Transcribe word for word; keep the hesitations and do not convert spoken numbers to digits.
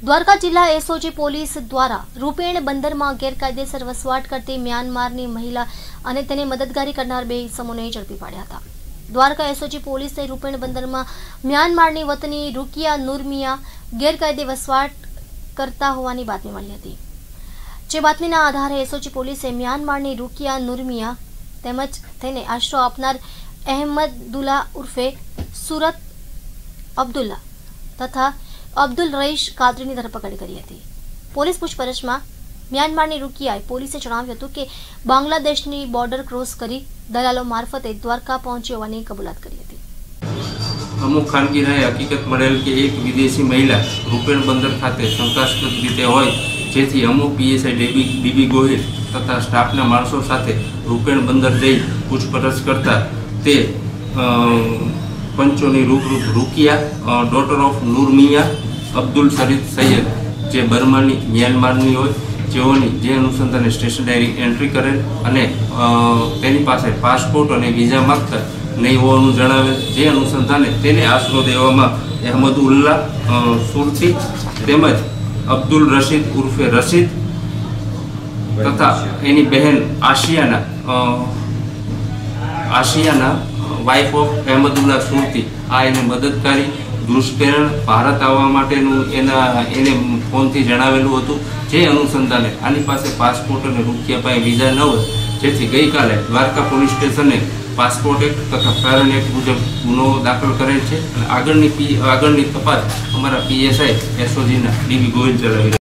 દ્વારકા જિલ્લા SOG police દ્વારા રૂપેણ બંદરમાં ગેરકાયદેસર વસવાટ કરતી મ્યાનમારની મહિલા અને તેને મદદગારી કરનાર બે ઇસમોને ઝડપી પાડ્યા હતા। દ્વારકા એસઓજી પોલીસે રૂપેણ બંદરમાં મ્યાનમારની વતની રૂકિયા નુરમિયા ગેરકાયદે વસવાટ કરતા હોવાની બાતમી મળી હતી। જે બાતમીના આધારે એસઓજી પોલીસે મ્યાનમારની રૂકિયા નુરમિયા તેમજ તેને આશરો આપનાર અહેમદુલ્લા ઉર્ફે સુરત અબ્દુલ્લા તથા અબ્દુલ રઈશ કાદરીની ધરપકડ કરી હતી। પોલીસ પૂછપરછમાં મ્યાનમારની રૂકિયાએ પોલીસે જણાવ્યું હતું કે બાંગ્લાદેશની બોર્ડર ક્રોસ કરી દલાલો મારફતે દ્વારકા પહોંચી હોવાની કબૂલાત કરી હતી। અમુક ખાનગી રાહે હકીકત મળેલ કે એક વિદેશી મહિલા રૂપેણ બંદર ખાતે શંકાસ્પદ રીતે હોય, જેથી અમુક પીએસઆઈ ડીબી ડીબી ગોહિલ તથા સ્ટાફના માણસો સાથે રૂપેણ બંદર જઈ પૂછપરછ કરતા તે પંચોની રૂપ રૂકિયા ડોટર ઓફ નુરમિયા અબ્દુલ શરીફ સૈયદ જે બર્માની મ્યાનમારની હોય, જેઓની જે અનુસંધાને સ્ટેશન ડાયરી એન્ટ્રી કરેલ અને તેની પાસે પાસપોર્ટ અને વિઝા માગતા નહીં હોવાનું જણાવેલ। જે અનુસંધાને તેને આશરો દેવામાં અહેમદુલ્લા સુરતી તેમજ અબ્દુલ રશીદ ઉર્ફે રશીદ તથા એની બહેન આશિયાના આશિયાના વાઇફ ઓફ અહેમદુલ્લા સુરતી આ એને મદદકારી દુષ્પ્રેરણ ભારત આવવા માટેનું એના એને ફોનથી જણાવેલું હતું। જે અનુસંધાને આની પાસે પાસપોર્ટ અને રૂપિયા પાસે વિઝા ન હોય, જેથી ગઈકાલે દ્વારકા પોલીસ સ્ટેશને પાસપોર્ટ એક્ટ તથા ફેરન એક્ટ મુજબ ગુનો દાખલ કરેલ છે અને આગળની આગળની તપાસ અમારા પીએસઆઈ એસઓજીના ડીબી ગોહિલ ચલાવી